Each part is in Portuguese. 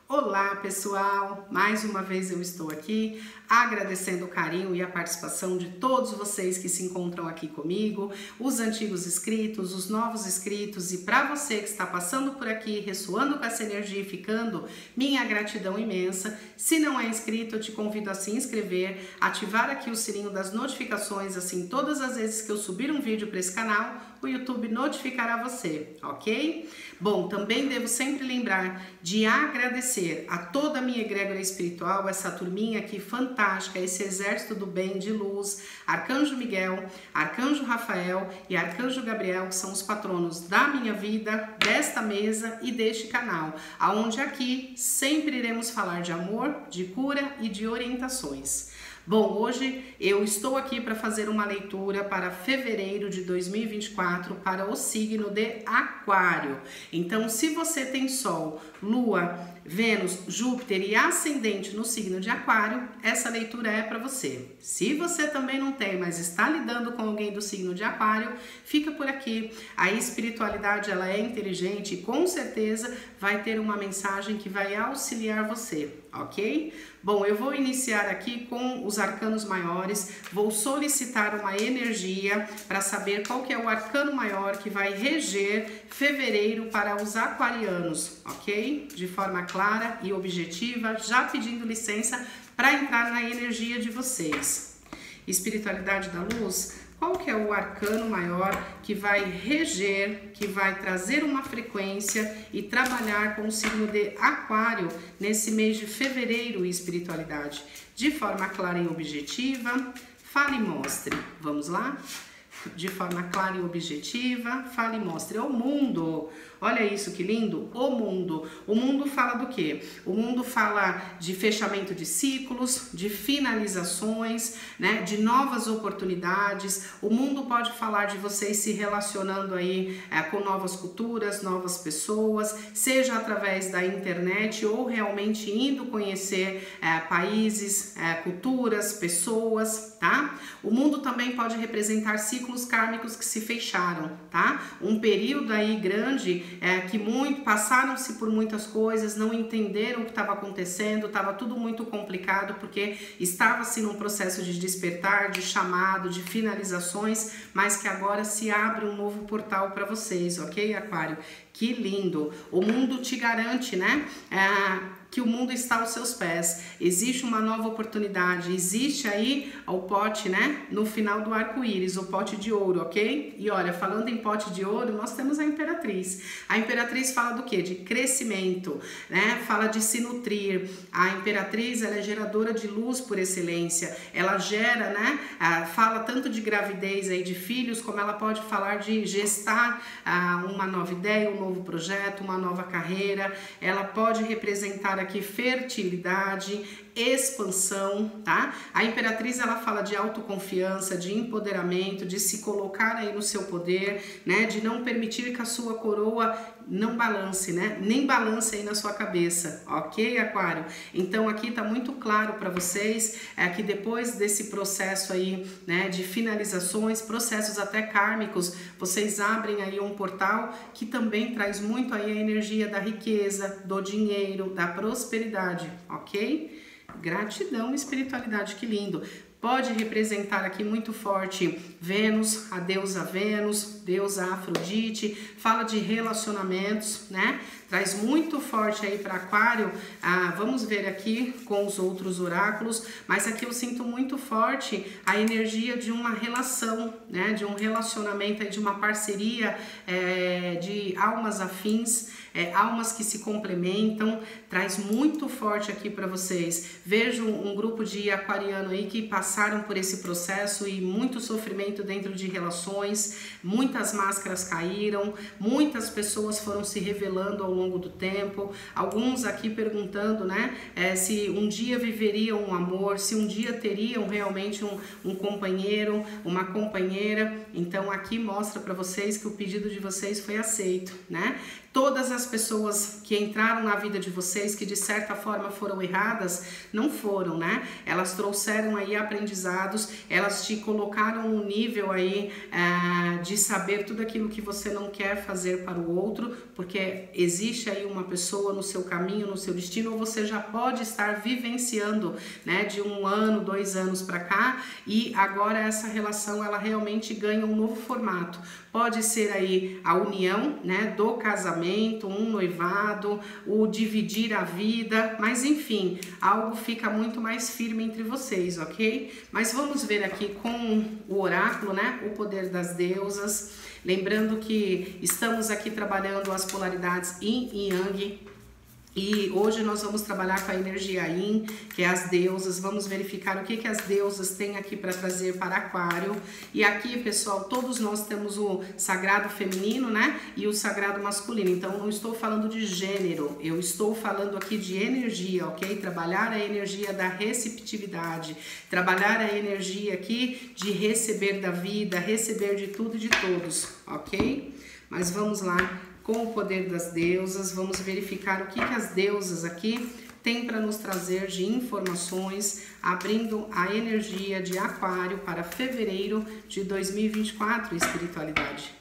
Olá pessoal, mais uma vez eu estou aqui agradecendo o carinho e a participação de todos vocês que se encontram aqui comigo, os antigos inscritos, os novos inscritos, e para você que está passando por aqui, ressoando com essa energia e ficando, minha gratidão imensa. Se não é inscrito, eu te convido a se inscrever, ativar aqui o sininho das notificações, assim todas as vezes que eu subir um vídeo para esse canal, o YouTube notificará você, ok? Bom, também devo sempre lembrar de agradecer a toda a minha egrégora espiritual, essa turminha aqui fantástica, esse exército do bem, de luz, Arcanjo Miguel, Arcanjo Rafael e Arcanjo Gabriel, que são os patronos da minha vida, desta mesa e deste canal, aonde aqui sempre iremos falar de amor, de cura e de orientações. Bom, hoje eu estou aqui para fazer uma leitura para fevereiro de 2024 para o signo de Aquário. Então, se você tem Sol, Lua, Vênus, Júpiter e Ascendente no signo de Aquário, essa leitura é para você. Se você também não tem, mas está lidando com alguém do signo de Aquário, fica por aqui. A espiritualidade, ela é inteligente e com certeza vai ter uma mensagem que vai auxiliar você, ok? Bom, eu vou iniciar aqui com os arcanos maiores, vou solicitar uma energia para saber qual que é o arcano maior que vai reger fevereiro para os aquarianos, ok? De forma clara e objetiva, já pedindo licença para entrar na energia de vocês. Espiritualidade da luz, qual que é o arcano maior que vai reger, que vai trazer uma frequência e trabalhar com o signo de Aquário nesse mês de fevereiro, espiritualidade? De forma clara e objetiva, fale e mostre. Vamos lá? De forma clara e objetiva, fale e mostre. O mundo, olha isso que lindo, o mundo. O mundo fala do quê? O mundo fala de fechamento de ciclos, de finalizações, né, de novas oportunidades. O mundo pode falar de vocês se relacionando aí com novas culturas, novas pessoas, seja através da internet ou realmente indo conhecer países, culturas, pessoas, tá? O mundo também pode representar ciclos kármicos que se fecharam, tá? Um período aí grande que passaram-se por muitas coisas, não entenderam o que estava acontecendo, estava tudo muito complicado porque estava-se num processo de despertar, de chamado, de finalizações, mas que agora se abre um novo portal para vocês, ok, Aquário? Que lindo! O mundo te garante, né? Que o mundo está aos seus pés, existe uma nova oportunidade, existe aí o pote, né, no final do arco-íris, o pote de ouro, ok? E olha, falando em pote de ouro, nós temos a Imperatriz. A Imperatriz fala do quê? De crescimento, né? Fala de se nutrir. A Imperatriz, ela é geradora de luz por excelência, ela gera, né, fala tanto de gravidez aí de filhos, como ela pode falar de gestar uma nova ideia, um novo projeto, uma nova carreira. Ela pode representar aqui fertilidade, expansão, tá? A Imperatriz, ela fala de autoconfiança, de empoderamento, de se colocar aí no seu poder, né? De não permitir que a sua coroa não balance, né? Nem balance aí na sua cabeça, ok, Aquário? Então aqui tá muito claro para vocês que depois desse processo aí, né, de finalizações, processos até kármicos, vocês abrem aí um portal que também traz muito aí a energia da riqueza, do dinheiro, da prosperidade, ok? Gratidão, espiritualidade, que lindo. Pode representar aqui muito forte Vênus, a deusa Vênus, deusa Afrodite, fala de relacionamentos, né? Traz muito forte aí para Aquário. Vamos ver aqui com os outros oráculos, mas aqui eu sinto muito forte a energia de uma relação, né? De um relacionamento, de uma parceria, de almas afins, almas que se complementam. Traz muito forte aqui para vocês. Vejo um grupo de aquariano aí que passaram por esse processo e muito sofrimento dentro de relações, muitas máscaras caíram, muitas pessoas foram se revelando ao longo do tempo, alguns aqui perguntando, né, se um dia viveriam um amor, se um dia teriam realmente um companheiro, uma companheira. Então aqui mostra para vocês que o pedido de vocês foi aceito, né? Todas as pessoas que entraram na vida de vocês, que de certa forma foram erradas, não foram, né? Elas trouxeram aí aprendizados, elas te colocaram no nível aí de saber tudo aquilo que você não quer fazer para o outro, porque existe aí uma pessoa no seu caminho, no seu destino, ou você já pode estar vivenciando, né, de 1 ano, 2 anos para cá, e agora essa relação ela realmente ganha um novo formato. Pode ser aí a união, né, do casamento, um noivado, o dividir a vida, mas enfim, algo fica muito mais firme entre vocês, ok? Mas vamos ver aqui com o oráculo, né, o poder das deusas. Lembrando que estamos aqui trabalhando as polaridades Yin e Yang. E hoje nós vamos trabalhar com a energia Yin, que é as deusas. Vamos verificar o que as deusas têm aqui para trazer para Aquário. E aqui, pessoal, todos nós temos o sagrado feminino, né? E o sagrado masculino. Então, não estou falando de gênero, eu estou falando aqui de energia, ok? Trabalhar a energia da receptividade, trabalhar a energia aqui de receber da vida, receber de tudo e de todos, ok? Mas vamos lá. Com o poder das deusas, vamos verificar o que as deusas aqui têm para nos trazer de informações, abrindo a energia de Aquário para fevereiro de 2024, espiritualidade.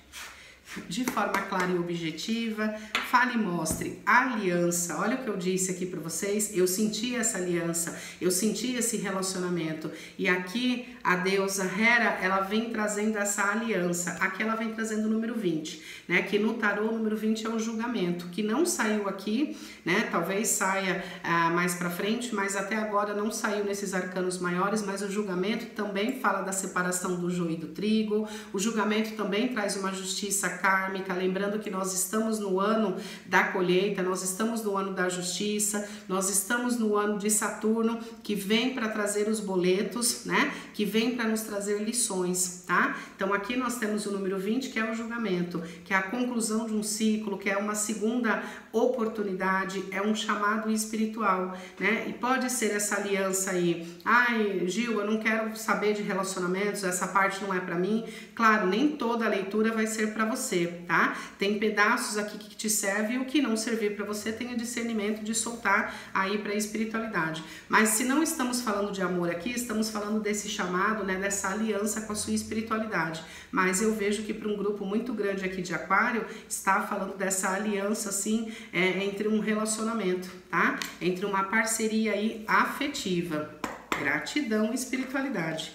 De forma clara e objetiva, fale e mostre aliança. Olha o que eu disse aqui para vocês, eu senti essa aliança, eu senti esse relacionamento. E aqui a deusa Hera, ela vem trazendo essa aliança. Aqui ela vem trazendo o número 20, né? Que no tarô o número 20 é o julgamento, que não saiu aqui, né? Talvez saia mais para frente, mas até agora não saiu nesses arcanos maiores, mas o julgamento também fala da separação do joio e do trigo. O julgamento também traz uma justiça kármica, lembrando que nós estamos no ano da colheita, nós estamos no ano da justiça, nós estamos no ano de Saturno, que vem para trazer os boletos, né? Que vem para nos trazer lições, tá? Então aqui nós temos o número 20, que é o julgamento, que é a conclusão de um ciclo, que é uma segunda oportunidade, é um chamado espiritual, né? E pode ser essa aliança aí, ai, Gil, eu não quero saber de relacionamentos, essa parte não é para mim. Claro, nem toda a leitura vai ser para você, tá? Tem pedaços aqui que te servem e o que não servir para você, tenha discernimento de soltar aí para a espiritualidade. Mas se não estamos falando de amor aqui, estamos falando desse chamado, né, dessa aliança com a sua espiritualidade. Mas eu vejo que para um grupo muito grande aqui de Aquário, está falando dessa aliança, assim, entre um relacionamento, tá? Entre uma parceria aí afetiva. Gratidão e espiritualidade.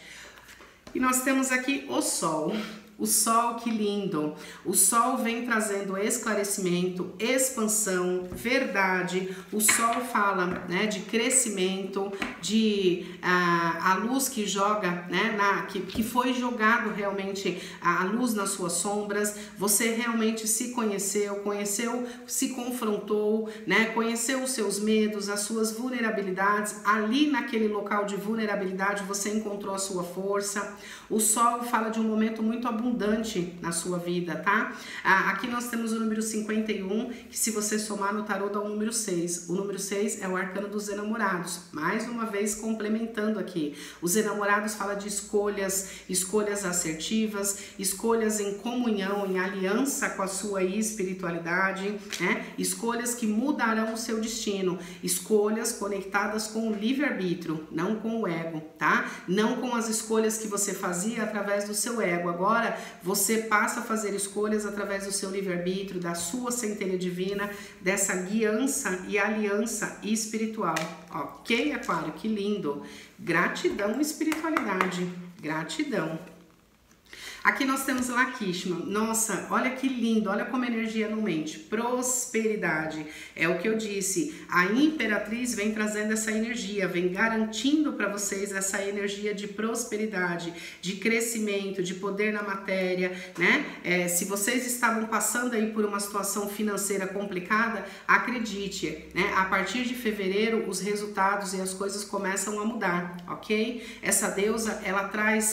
E nós temos aqui o Sol. O Sol, que lindo! O Sol vem trazendo esclarecimento, expansão, verdade. O Sol fala, né, de crescimento, de a luz que joga, né, que foi jogado realmente a luz nas suas sombras. Você realmente se conheceu, se confrontou, né, conheceu os seus medos, as suas vulnerabilidades. Ali naquele local de vulnerabilidade você encontrou a sua força. O Sol fala de um momento muito abundante na sua vida, tá? Aqui nós temos o número 51, que se você somar no tarô dá o número 6. O número 6 é o arcano dos enamorados. Mais uma vez complementando aqui. Os enamorados fala de escolhas assertivas, escolhas em comunhão, em aliança com a sua espiritualidade, né? Escolhas que mudarão o seu destino, escolhas conectadas com o livre-arbítrio, não com o ego, tá? Não com as escolhas que você fazia através do seu ego. Agora você passa a fazer escolhas através do seu livre-arbítrio, da sua centelha divina, dessa guiança e aliança espiritual. Ok, Aquário? Que lindo! Gratidão e espiritualidade. Gratidão. Aqui nós temos Lakshmi. Nossa, olha que lindo, olha como a energia não mente. Prosperidade, é o que eu disse. A Imperatriz vem trazendo essa energia, vem garantindo para vocês essa energia de prosperidade, de crescimento, de poder na matéria, né? Se vocês estavam passando aí por uma situação financeira complicada, acredite, né? A partir de fevereiro, os resultados e as coisas começam a mudar, ok? Essa deusa, ela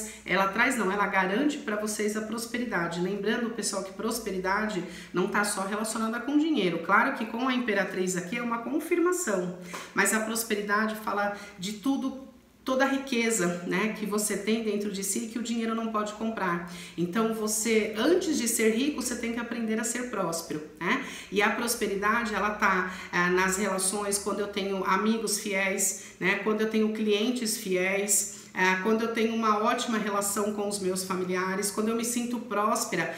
garante para vocês a prosperidade. Lembrando, pessoal, que prosperidade não está só relacionada com dinheiro. Claro que com a Imperatriz aqui é uma confirmação, mas a prosperidade fala de tudo toda a riqueza, né, que você tem dentro de si, que o dinheiro não pode comprar. Então você, antes de ser rico, você tem que aprender a ser próspero, né? E a prosperidade, ela tá nas relações, quando eu tenho amigos fiéis, né, quando eu tenho clientes fiéis, quando eu tenho uma ótima relação com os meus familiares, quando eu me sinto próspera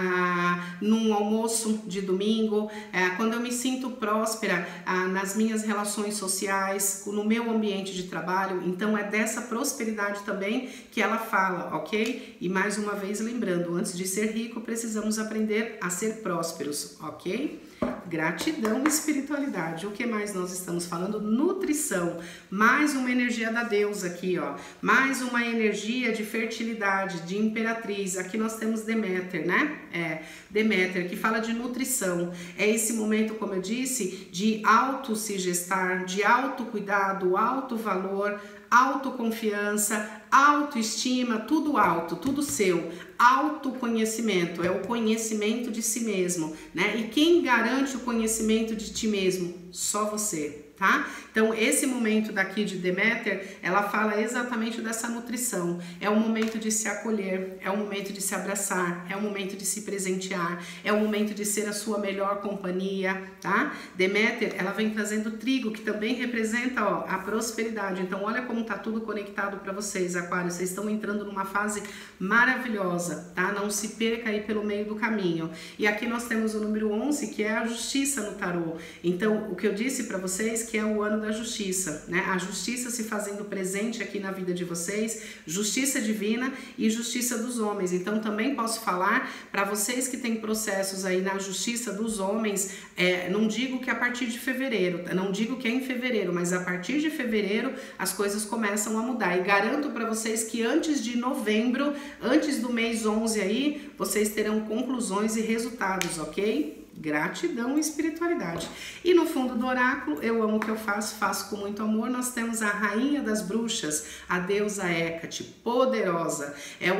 num almoço de domingo, quando eu me sinto próspera nas minhas relações sociais, no meu ambiente de trabalho. Então é dessa prosperidade também que ela fala, ok? E mais uma vez lembrando, antes de ser rico, precisamos aprender a ser prósperos, ok? Gratidão e espiritualidade. O que mais nós estamos falando? Nutrição. Mais uma energia da deusa aqui, ó. Mais uma energia de fertilidade, de imperatriz. Aqui nós temos Deméter, né? Deméter, que fala de nutrição. É esse momento, como eu disse, de auto-se gestar, de autocuidado, alto valor, autoconfiança, autoestima, tudo alto, tudo seu. Autoconhecimento, é o conhecimento de si mesmo, né? E quem garante o conhecimento de ti mesmo? Só você, tá? Então esse momento daqui de Deméter, ela fala exatamente dessa nutrição. É o momento de se acolher, é o momento de se abraçar, é o momento de se presentear, é o momento de ser a sua melhor companhia, tá? Deméter, ela vem trazendo trigo, que também representa, ó, a prosperidade. Então olha como tá tudo conectado para vocês, Aquário. Vocês estão entrando numa fase maravilhosa, tá? Não se perca aí pelo meio do caminho. E aqui nós temos o número 11, que é a justiça no tarô. Então, o que eu disse para vocês que é o ano da justiça, né? A justiça se fazendo presente aqui na vida de vocês, justiça divina e justiça dos homens. Então, também posso falar para vocês que têm processos aí na justiça dos homens, não digo que a partir de fevereiro, não digo que é em fevereiro, mas a partir de fevereiro as coisas começam a mudar. E garanto para vocês que antes de novembro, antes do mês 11 aí, vocês terão conclusões e resultados, ok? Gratidão e espiritualidade. E no fundo do oráculo, eu amo o que eu faço, faço com muito amor. Nós temos a rainha das bruxas, a deusa Hécate, poderosa. É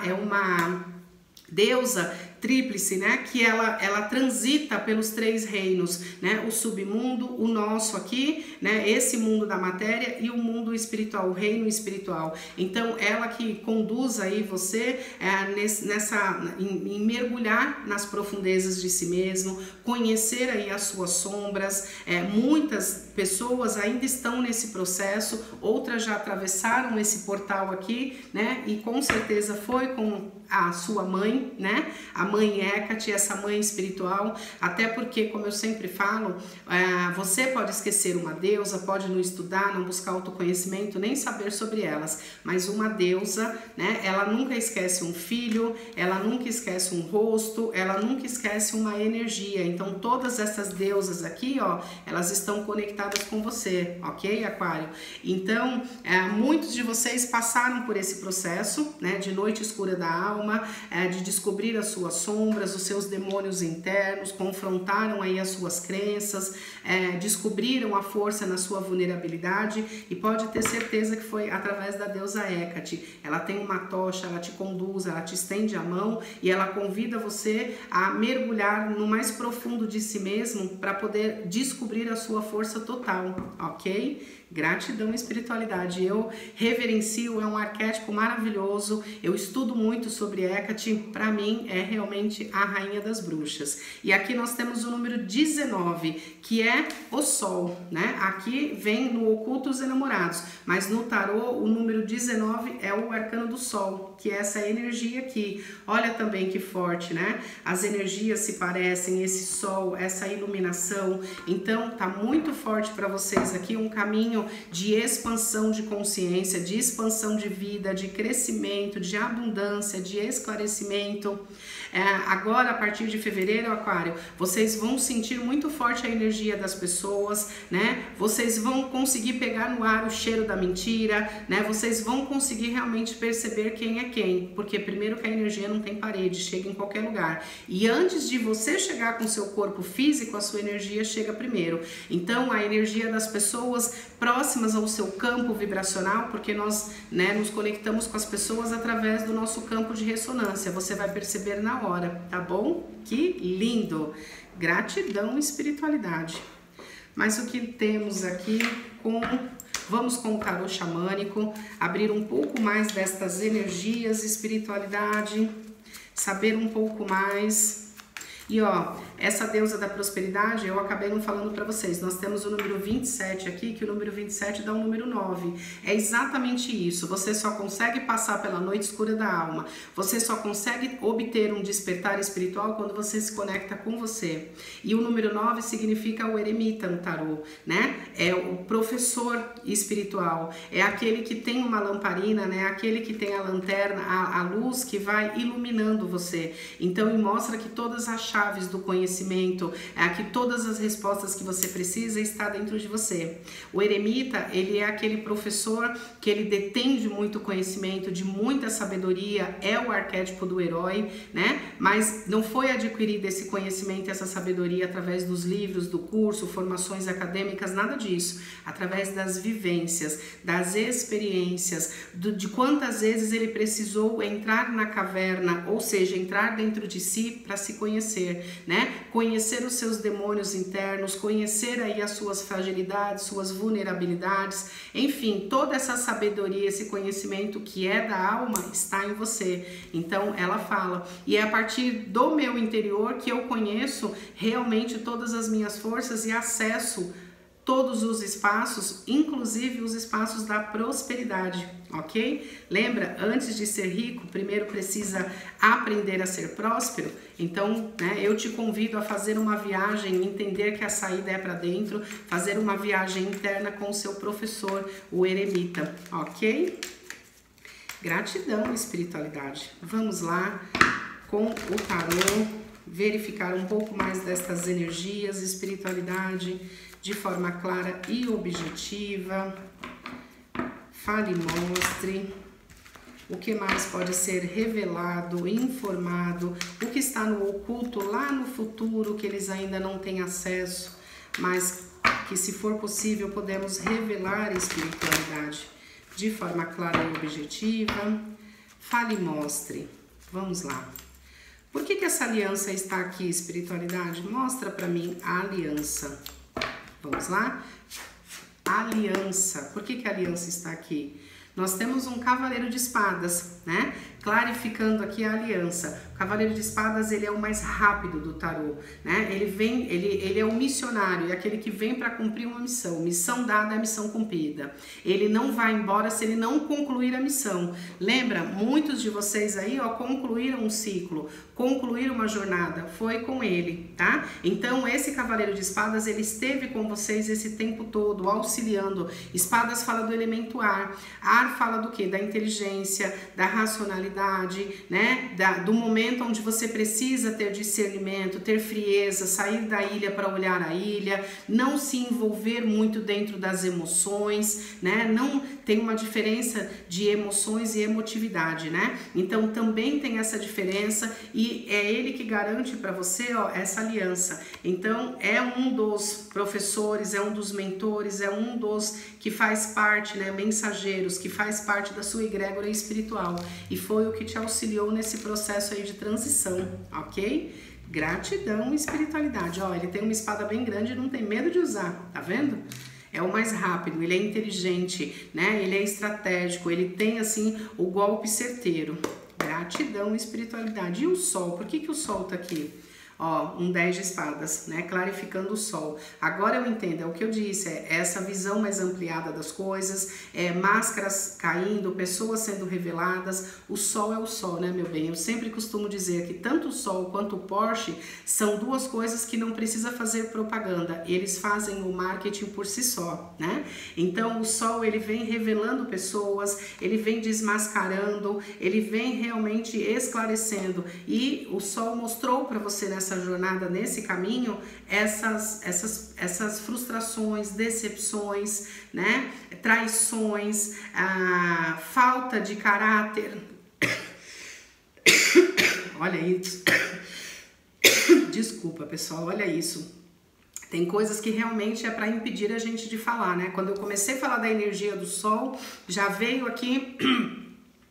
uma deusa tríplice, né, que ela transita pelos três reinos, né, o submundo, o nosso aqui, né, esse mundo da matéria e o mundo espiritual, o reino espiritual. Então, ela que conduz aí você em mergulhar nas profundezas de si mesmo, conhecer aí as suas sombras. Muitas pessoas ainda estão nesse processo, outras já atravessaram esse portal aqui, né, e com certeza foi com a sua mãe, né, a mãe Hécate, essa mãe espiritual, até porque, como eu sempre falo, você pode esquecer uma deusa, pode não estudar, não buscar autoconhecimento, nem saber sobre elas, mas uma deusa, né, ela nunca esquece um filho, ela nunca esquece um rosto, ela nunca esquece uma energia. Então todas essas deusas aqui, ó, elas estão conectadas com você, ok, Aquário? Então, muitos de vocês passaram por esse processo, né, de noite escura da alma, de descobrir as suas sombras, os seus demônios internos, confrontaram aí as suas crenças, descobriram a força na sua vulnerabilidade, e pode ter certeza que foi através da deusa Hécate. Ela tem uma tocha, ela te conduz, ela te estende a mão e ela convida você a mergulhar no mais profundo de si mesmo para poder descobrir a sua força total, ok? Gratidão e espiritualidade. Eu reverencio, é um arquétipo maravilhoso. Eu estudo muito sobre Hécate. Para mim é realmente a rainha das bruxas. E aqui nós temos o número 19, que é o sol, né? Aqui vem no oculto os enamorados, mas no tarô o número 19 é o arcano do sol, que é essa energia aqui. Olha também que forte, né? As energias se parecem, esse sol, essa iluminação. Então tá muito forte para vocês aqui um caminho de expansão de consciência, de expansão de vida, de crescimento, de abundância, de esclarecimento. Agora, a partir de fevereiro, Aquário, vocês vão sentir muito forte a energia das pessoas, né? Vocês vão conseguir pegar no ar o cheiro da mentira, né? Vocês vão conseguir realmente perceber quem é quem, porque primeiro que a energia não tem parede, chega em qualquer lugar. E antes de você chegar com o seu corpo físico, a sua energia chega primeiro. Então, a energia das pessoas próximas ao seu campo vibracional, porque nós, né, nos conectamos com as pessoas através do nosso campo de ressonância. Você vai perceber na hora, tá bom? Que lindo! Gratidão e espiritualidade. Mas o que temos aqui com Vamos com o tarô xamânico, abrir um pouco mais destas energias, espiritualidade, saber um pouco mais. E ó, essa deusa da prosperidade, eu acabei não falando para vocês, nós temos o número 27 aqui, que o número 27 dá o número 9. É exatamente isso, você só consegue passar pela noite escura da alma, você só consegue obter um despertar espiritual quando você se conecta com você. E o número 9 significa o eremita no tarô, né? É o professor espiritual, é aquele que tem uma lamparina, né? Aquele que tem a lanterna, a luz que vai iluminando você. Então, ele mostra que todas as chaves do conhecimento, que todas as respostas que você precisa está dentro de você. O eremita, ele é aquele professor que ele detém de muito conhecimento, de muita sabedoria, é o arquétipo do herói, né? Mas não foi adquirido esse conhecimento e essa sabedoria através dos livros, do curso, formações acadêmicas, nada disso. Através das vivências, das experiências, de quantas vezes ele precisou entrar na caverna, ou seja, entrar dentro de si para se conhecer, né? Conhecer os seus demônios internos, conhecer aí as suas fragilidades, suas vulnerabilidades, enfim, toda essa sabedoria, esse conhecimento que é da alma está em você. Então ela fala, e é a partir do meu interior que eu conheço realmente todas as minhas forças e acesso todos os espaços, inclusive os espaços da prosperidade, ok? Lembra, antes de ser rico, primeiro precisa aprender a ser próspero? Então, né, eu te convido a fazer uma viagem, entender que a saída é para dentro, fazer uma viagem interna com o seu professor, o eremita, ok? Gratidão, espiritualidade. Vamos lá com o tarô, verificar um pouco mais destas energias, espiritualidade, de forma clara e objetiva. Fale e mostre o que mais pode ser revelado, informado, o que está no oculto lá no futuro, que eles ainda não têm acesso, mas que, se for possível, podemos revelar a espiritualidade de forma clara e objetiva. Fale e mostre. Vamos lá. Por que essa aliança está aqui, espiritualidade? Mostra para mim a aliança. Vamos lá? Aliança. Por que a aliança está aqui? Nós temos um cavaleiro de espadas, né? Clarificando aqui a aliança. O cavaleiro de espadas, ele é o mais rápido do tarô, né? Ele é o missionário, é aquele que vem para cumprir uma missão. Missão dada é missão cumprida. Ele não vai embora se ele não concluir a missão. Lembra? Muitos de vocês aí, ó, concluíram um ciclo, concluíram uma jornada. Foi com ele, tá? Então, esse cavaleiro de espadas, ele esteve com vocês esse tempo todo, auxiliando. Espadas fala do elemento ar. Ar fala do quê? Da inteligência, da racionalidade, né? Do momento onde você precisa ter discernimento, ter frieza, sair da ilha para olhar a ilha, não se envolver muito dentro das emoções, né? Não tem uma diferença de emoções e emotividade, né? Então também tem essa diferença e é ele que garante para você, ó, essa aliança. Então é um dos professores, é um dos mentores, é um dos que faz parte, né? Mensageiros, que faz parte da sua egrégora espiritual e foi o que te auxiliou nesse processo aí de transição, ok? Gratidão e espiritualidade. Ó, ele tem uma espada bem grande e não tem medo de usar, tá vendo? É o mais rápido, ele é inteligente, né? Ele é estratégico, ele tem, assim, o golpe certeiro. Gratidão e espiritualidade. E o sol? Por que o sol tá aqui? Ó, um 10 de espadas, né? Clarificando o sol. Agora eu entendo, é o que eu disse, é essa visão mais ampliada das coisas, máscaras caindo, pessoas sendo reveladas. O sol é o sol, né, meu bem? Eu sempre costumo dizer que tanto o sol quanto o Porsche são duas coisas que não precisa fazer propaganda. Eles fazem o marketing por si só, né? Então o sol, ele vem revelando pessoas, ele vem desmascarando, ele vem realmente esclarecendo. E o sol mostrou para você nessa jornada, nesse caminho, essas frustrações, decepções, né? Traições, a falta de caráter. Olha isso. Desculpa, pessoal, olha isso. Tem coisas que realmente é para impedir a gente de falar, né? Quando eu comecei a falar da energia do sol, já veio aqui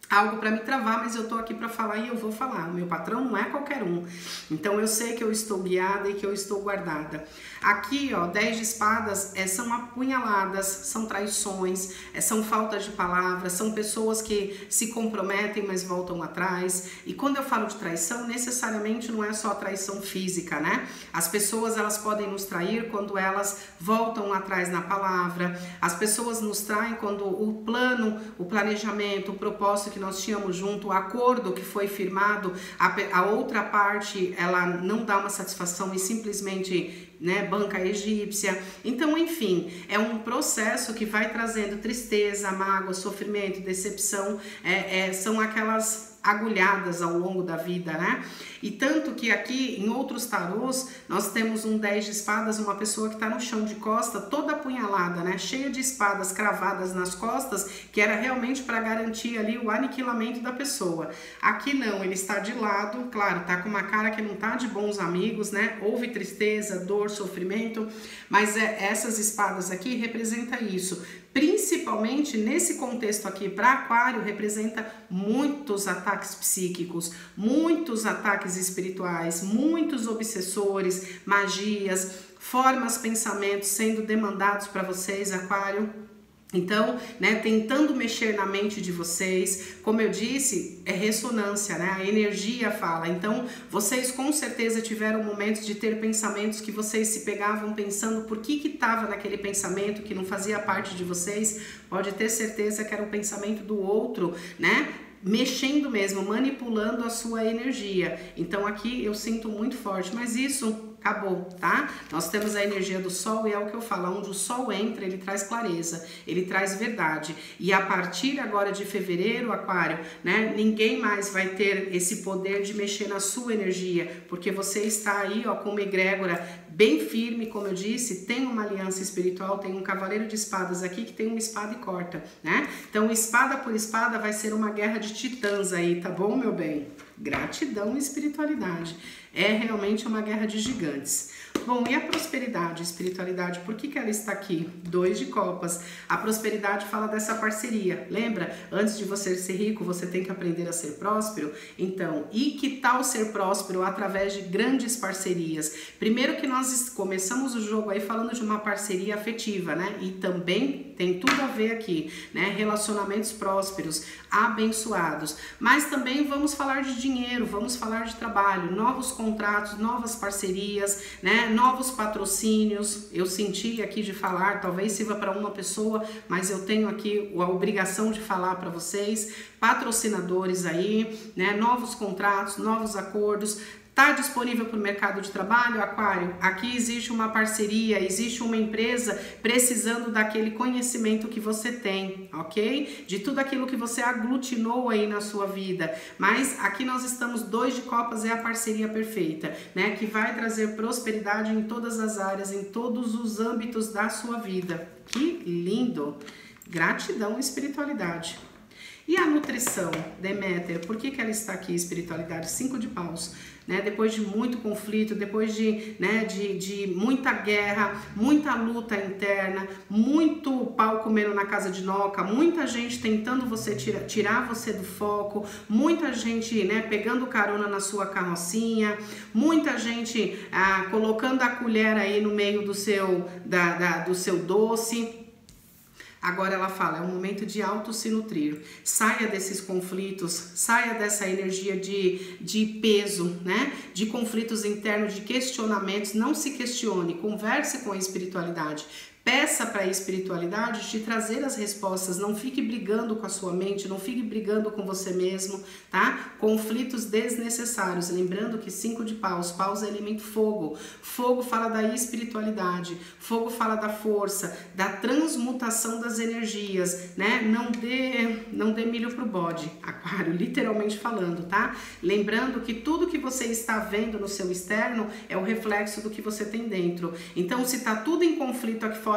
algo para me travar, mas eu tô aqui para falar e eu vou falar. O meu patrão não é qualquer um. Então eu sei que eu estou guiada e que eu estou guardada. Aqui, ó, 10 de espadas são apunhaladas, são traições, são faltas de palavras, são pessoas que se comprometem, mas voltam atrás. E quando eu falo de traição, necessariamente não é só traição física, né? As pessoas, elas podem nos trair quando elas voltam atrás na palavra. As pessoas nos traem quando o plano, o planejamento, o propósito que nós tínhamos junto, o acordo que foi firmado, a outra parte, ela não dá uma satisfação e simplesmente, né, banca egípcia. Então, enfim, é um processo que vai trazendo tristeza, mágoa, sofrimento, decepção, são aquelas agulhadas ao longo da vida, né? E tanto que aqui em outros tarôs nós temos um 10 de espadas, uma pessoa que está no chão de costa, toda apunhalada, né? Cheia de espadas cravadas nas costas, que era realmente para garantir ali o aniquilamento da pessoa. Aqui não, ele está de lado, claro, tá com uma cara que não tá de bons amigos, né? Houve tristeza, dor, sofrimento, mas essas espadas aqui representam isso. Principalmente nesse contexto aqui para Aquário, representa muitos ataques psíquicos, muitos ataques espirituais, muitos obsessores, magias, formas, pensamentos sendo demandados para vocês, Aquário. Então, né, tentando mexer na mente de vocês, como eu disse, é ressonância, né? A energia fala. Então, vocês com certeza tiveram momentos de ter pensamentos que vocês se pegavam pensando por que estava naquele pensamento que não fazia parte de vocês. Pode ter certeza que era o pensamento do outro, né? Mexendo mesmo, manipulando a sua energia. Então aqui eu sinto muito forte, mas isso acabou, tá? Nós temos a energia do sol e é o que eu falo, onde o sol entra, ele traz clareza, ele traz verdade. E a partir agora de fevereiro, Aquário, né, ninguém mais vai ter esse poder de mexer na sua energia, porque você está aí, ó, com uma egrégora bem firme, como eu disse, tem uma aliança espiritual, tem um cavaleiro de espadas aqui que tem uma espada e corta, né? Então, espada por espada vai ser uma guerra de titãs aí, tá bom, meu bem? Gratidão e espiritualidade. É realmente uma guerra de gigantes. Bom, e a prosperidade, espiritualidade, por que ela está aqui? 2 de copas. A prosperidade fala dessa parceria. Lembra? Antes de você ser rico, você tem que aprender a ser próspero. Então, e que tal ser próspero através de grandes parcerias? Primeiro que nós começamos o jogo aí falando de uma parceria afetiva, né? E também tem tudo a ver aqui, né? Relacionamentos prósperos, abençoados. Mas também vamos falar de dinheiro, vamos falar de trabalho, novos contratos, novas parcerias, né? Novos patrocínios. Eu senti aqui de falar, talvez sirva para uma pessoa, mas eu tenho aqui a obrigação de falar para vocês, patrocinadores aí, né? Novos contratos, novos acordos. Está disponível para o mercado de trabalho, Aquário? Aqui existe uma parceria, existe uma empresa precisando daquele conhecimento que você tem, ok? De tudo aquilo que você aglutinou aí na sua vida. Mas aqui nós estamos, 2 de copas é a parceria perfeita, né? Que vai trazer prosperidade em todas as áreas, em todos os âmbitos da sua vida. Que lindo! Gratidão e espiritualidade. E a nutrição, Deméter, por que ela está aqui, espiritualidade? 5 de paus, né? Depois de muito conflito, depois de muita guerra, muita luta interna, muito pau comendo na casa de Noca, muita gente tentando você tirar você do foco, muita gente, né, pegando carona na sua carrocinha, muita gente colocando a colher aí no meio do seu doce. Agora ela fala, é um momento de auto se nutrir. Saia desses conflitos, saia dessa energia de peso, né? De conflitos internos, de questionamentos. Não se questione, converse com a espiritualidade. Peça para a espiritualidade te trazer as respostas, não fique brigando com a sua mente, não fique brigando com você mesmo, tá? Conflitos desnecessários, lembrando que 5 de paus, paus é elemento fogo, fogo fala da espiritualidade, fogo fala da força, da transmutação das energias, né? Não dê milho pro bode, Aquário, literalmente falando, tá? Lembrando que tudo que você está vendo no seu externo é o reflexo do que você tem dentro, então se tá tudo em conflito aqui fora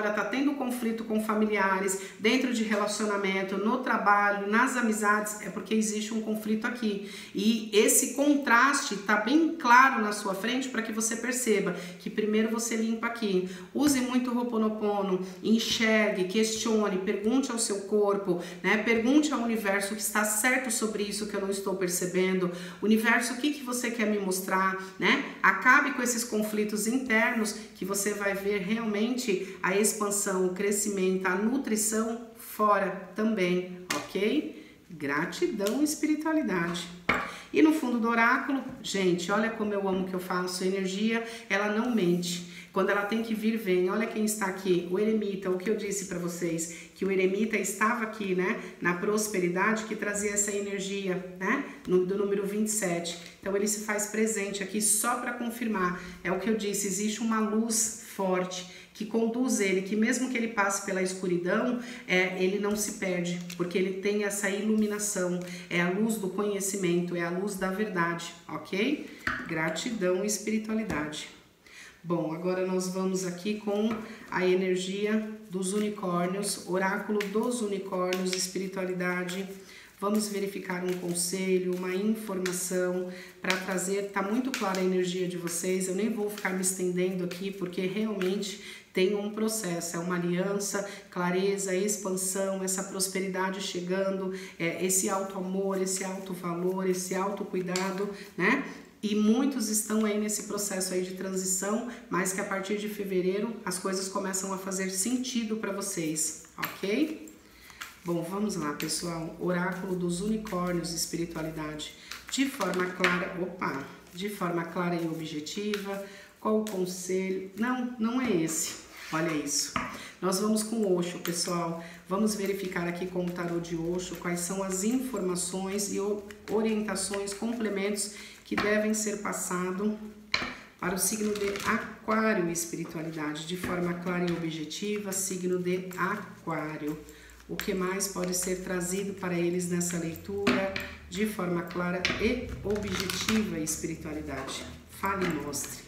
fora, tá tendo conflito com familiares, dentro de relacionamento, no trabalho, nas amizades, é porque existe um conflito aqui. E esse contraste tá bem claro na sua frente para que você perceba que primeiro você limpa aqui. Use muito o Ho'oponopono, enxergue, questione, pergunte ao seu corpo, né? Pergunte ao universo o que está certo sobre isso que eu não estou percebendo. Universo, o que você quer me mostrar, né? Acabe com esses conflitos internos que você vai ver realmente a expansão, o crescimento, a nutrição fora também, ok? Gratidão e espiritualidade. E no fundo do oráculo, gente, olha como eu amo o que eu faço. A energia, ela não mente. Quando ela tem que vir, vem. Olha quem está aqui, o eremita. O que eu disse para vocês, que o eremita estava aqui, né, na prosperidade, que trazia essa energia, né, do número 27. Então ele se faz presente aqui só para confirmar. É o que eu disse, existe uma luz forte que conduz ele, que mesmo que ele passe pela escuridão, ele não se perde, porque ele tem essa iluminação, é a luz do conhecimento, é a luz da verdade, ok? Gratidão e espiritualidade. Bom, agora nós vamos aqui com a energia dos unicórnios, oráculo dos unicórnios, espiritualidade. Vamos verificar um conselho, uma informação para trazer, tá muito clara a energia de vocês, eu nem vou ficar me estendendo aqui, porque realmente tem um processo, é uma aliança, clareza, expansão, essa prosperidade chegando, esse alto amor, esse alto valor, esse alto cuidado, né? E muitos estão aí nesse processo aí de transição, mas que a partir de fevereiro as coisas começam a fazer sentido para vocês, ok? Bom, vamos lá, pessoal. Oráculo dos unicórnios, espiritualidade. De forma clara, de forma clara e objetiva. Qual o conselho? Não é esse. Olha isso. Nós vamos com Osho, pessoal. Vamos verificar aqui com o tarô de Osho quais são as informações e orientações, complementos que devem ser passados para o signo de Aquário e espiritualidade. De forma clara e objetiva, signo de Aquário. O que mais pode ser trazido para eles nessa leitura de forma clara e objetiva e espiritualidade? Fale e mostre.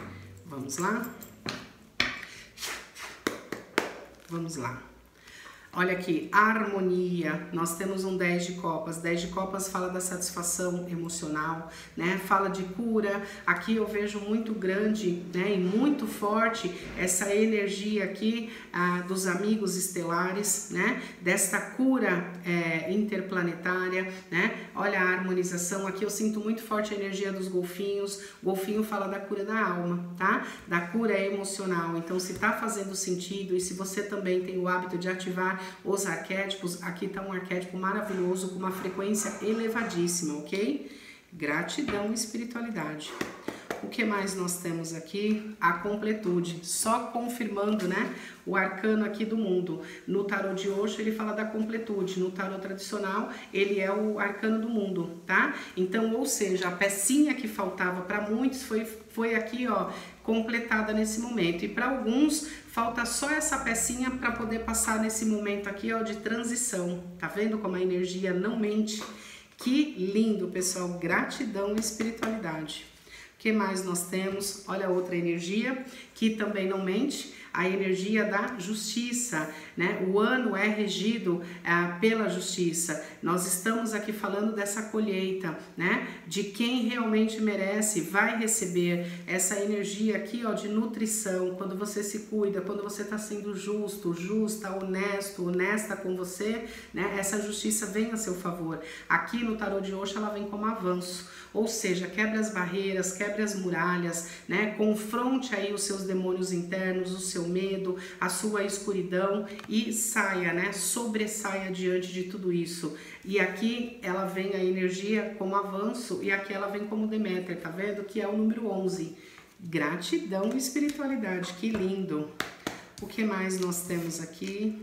Vamos lá? Vamos lá. Olha aqui, harmonia, nós temos um 10 de copas, 10 de copas fala da satisfação emocional, né, fala de cura, aqui eu vejo muito grande, né, e muito forte essa energia aqui dos amigos estelares, né, desta cura interplanetária, né, olha a harmonização, aqui eu sinto muito forte a energia dos golfinhos, golfinho fala da cura da alma, tá, da cura emocional, então se tá fazendo sentido e se você também tem o hábito de ativar os arquétipos, aqui está um arquétipo maravilhoso com uma frequência elevadíssima, ok? Gratidão e espiritualidade. O que mais nós temos aqui? A completude, só confirmando, né, o arcano aqui do mundo. No tarô de Osho ele fala da completude, no tarô tradicional ele é o arcano do mundo, tá? Então, ou seja, a pecinha que faltava para muitos foi aqui, ó, completada nesse momento. E para alguns falta só essa pecinha para poder passar nesse momento aqui, ó, de transição. Tá vendo como a energia não mente? Que lindo, pessoal. Gratidão e espiritualidade. O que mais nós temos? Olha outra energia que também não mente, a energia da justiça, né? O ano é regido pela justiça. Nós estamos aqui falando dessa colheita, né? De quem realmente merece, vai receber essa energia aqui, ó, de nutrição. Quando você se cuida, quando você está sendo justo, justa, honesto, honesta com você, né? Essa justiça vem a seu favor. Aqui no tarô de Osho ela vem como avanço, ou seja, quebra as barreiras, quebra as muralhas, né? Confronte aí os seus demônios internos, o seu medo, a sua escuridão e saia, né? Sobressaia diante de tudo isso. E aqui ela vem a energia como avanço e aqui ela vem como Deméter, tá vendo? Que é o número 11. Gratidão e espiritualidade, que lindo. O que mais nós temos aqui?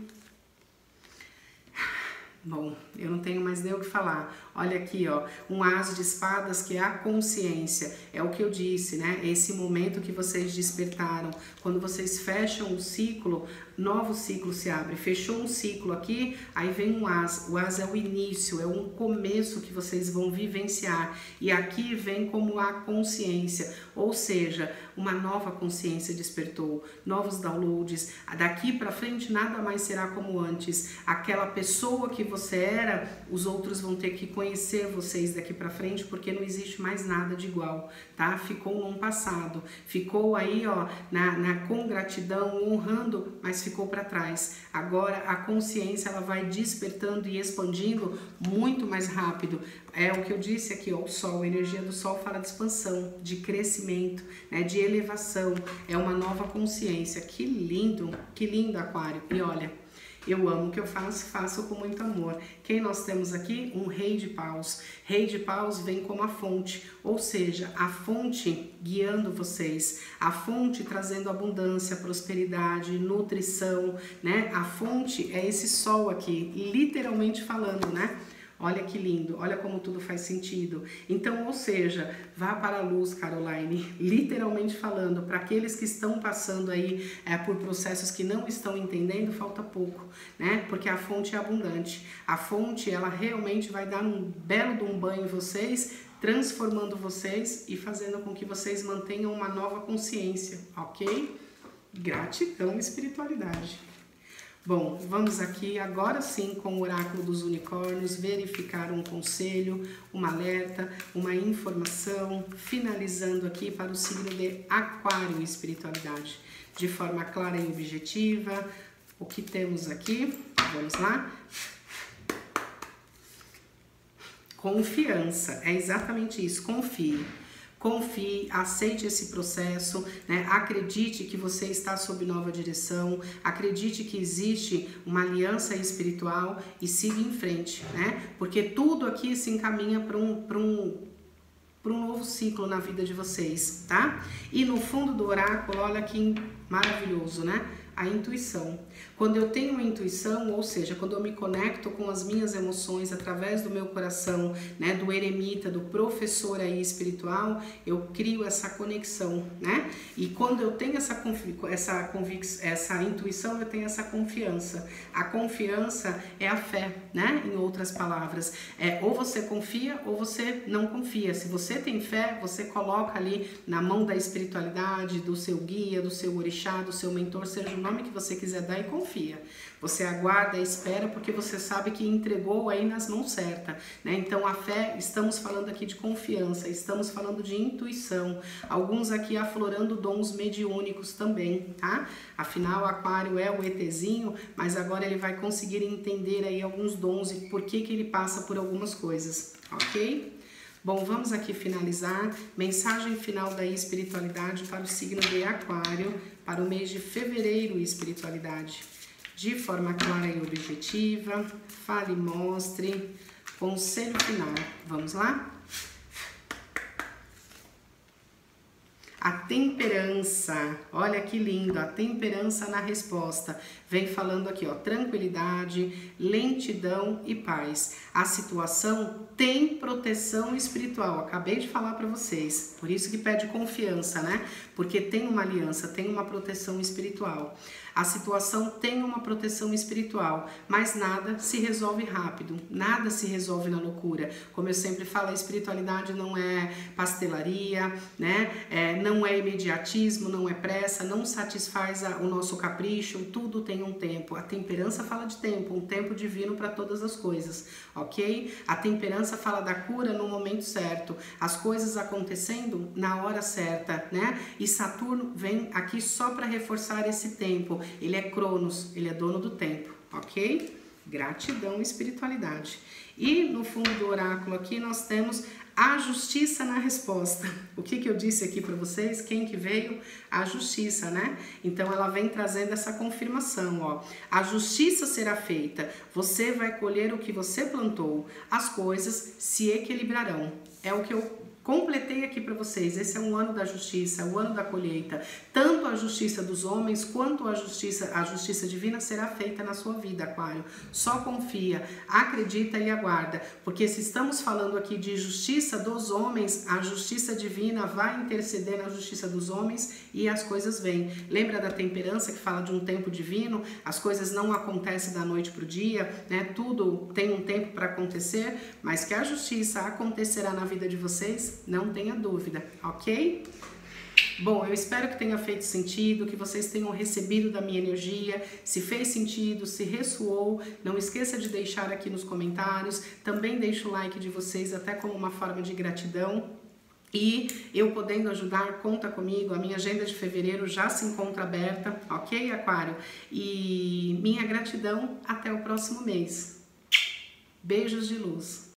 Bom, eu não tenho mais nem o que falar. Olha aqui, ó, um as de espadas que é a consciência. É o que eu disse, né? Esse momento que vocês despertaram. Quando vocês fecham o ciclo, novo ciclo se abre. Fechou um ciclo aqui, aí vem um as. O as é o início, é um começo que vocês vão vivenciar. E aqui vem como a consciência. Ou seja, uma nova consciência despertou, novos downloads. Daqui para frente nada mais será como antes. Aquela pessoa que você era, os outros vão ter que conhecer vocês daqui para frente, porque não existe mais nada de igual, tá? Ficou num passado, ficou aí, ó, com gratidão, honrando, mas ficou para trás. Agora a consciência ela vai despertando e expandindo muito mais rápido. É o que eu disse aqui, ó, o sol, a energia do sol fala de expansão, de crescimento, né, de elevação, é uma nova consciência. Que lindo Aquário. E olha, eu amo o que eu faço, faço com muito amor. Quem nós temos aqui? Um rei de paus. Rei de paus vem como a fonte, ou seja, a fonte guiando vocês, a fonte trazendo abundância, prosperidade, nutrição, né? A fonte é esse sol aqui, literalmente falando, né? Olha que lindo, olha como tudo faz sentido. Então, ou seja, vá para a luz, Caroline, literalmente falando, para aqueles que estão passando aí por processos que não estão entendendo, falta pouco, né? Porque a fonte é abundante. A fonte, ela realmente vai dar um belo de um banho em vocês, transformando vocês e fazendo com que vocês mantenham uma nova consciência, ok? Gratidão e espiritualidade. Bom, vamos aqui agora sim com o oráculo dos unicórnios, verificar um conselho, um alerta, uma informação, finalizando aqui para o signo de Aquário e espiritualidade, de forma clara e objetiva. O que temos aqui? Vamos lá? Confiança, é exatamente isso, confie. Confie, aceite esse processo, né? Acredite que você está sob nova direção, acredite que existe uma aliança espiritual e siga em frente, né? Porque tudo aqui se encaminha para um novo ciclo na vida de vocês, tá? E no fundo do oráculo, olha que maravilhoso, né? A intuição. Quando eu tenho uma intuição, ou seja, quando eu me conecto com as minhas emoções através do meu coração, né, do eremita, do professor aí espiritual, eu crio essa conexão, né? E quando eu tenho essa intuição, eu tenho essa confiança. A confiança é a fé, né? Em outras palavras, ou você confia ou você não confia. Se você tem fé, você coloca ali na mão da espiritualidade, do seu guia, do seu orixá, do seu mentor, seja o nome que você quiser dar, e confia. Você aguarda, espera, porque você sabe que entregou aí nas mãos certas, né? Então a fé, estamos falando aqui de confiança, estamos falando de intuição, alguns aqui aflorando dons mediúnicos também, tá? Afinal, Aquário é o ETzinho, mas agora ele vai conseguir entender aí alguns dons e por que ele passa por algumas coisas, ok? Bom, vamos aqui finalizar. Mensagem final da espiritualidade para o signo de Aquário, para o mês de fevereiro e espiritualidade. De forma clara e objetiva, fale e mostre. Conselho final. Vamos lá? A temperança, olha que lindo, a temperança na resposta. Vem falando aqui, ó, tranquilidade, lentidão e paz. A situação tem proteção espiritual, acabei de falar para vocês. Por isso que pede confiança, né? Porque tem uma aliança, tem uma proteção espiritual. A situação tem uma proteção espiritual, mas nada se resolve rápido, nada se resolve na loucura. Como eu sempre falo, a espiritualidade não é pastelaria, né? Não é imediatismo, não é pressa, não satisfaz o nosso capricho, tudo tem um tempo. A temperança fala de tempo, um tempo divino para todas as coisas, ok? A temperança fala da cura no momento certo, as coisas acontecendo na hora certa, né? E Saturno vem aqui só para reforçar esse tempo. Ele é Cronos, ele é dono do tempo, ok? Gratidão e espiritualidade. E no fundo do oráculo aqui nós temos a justiça na resposta. O que eu disse aqui para vocês? Quem que veio? A justiça, né? Então ela vem trazendo essa confirmação, ó. A justiça será feita, você vai colher o que você plantou, as coisas se equilibrarão. É o que eu completei aqui para vocês. Esse é um ano da justiça, o ano da colheita. Tanto a justiça dos homens quanto a justiça divina será feita na sua vida, Aquário. Só confia, acredita e aguarda, porque se estamos falando aqui de justiça dos homens, a justiça divina vai interceder na justiça dos homens e as coisas vêm. Lembra da temperança que fala de um tempo divino? As coisas não acontecem da noite para o dia, né? Tudo tem um tempo para acontecer, mas que a justiça acontecerá na vida de vocês, não tenha dúvida, ok? Bom, eu espero que tenha feito sentido, que vocês tenham recebido da minha energia. Se fez sentido, se ressoou, não esqueça de deixar aqui nos comentários. Também deixa o like de vocês, até como uma forma de gratidão. E eu podendo ajudar, conta comigo. A minha agenda de fevereiro já se encontra aberta, ok, Aquário? E minha gratidão, até o próximo mês. Beijos de luz.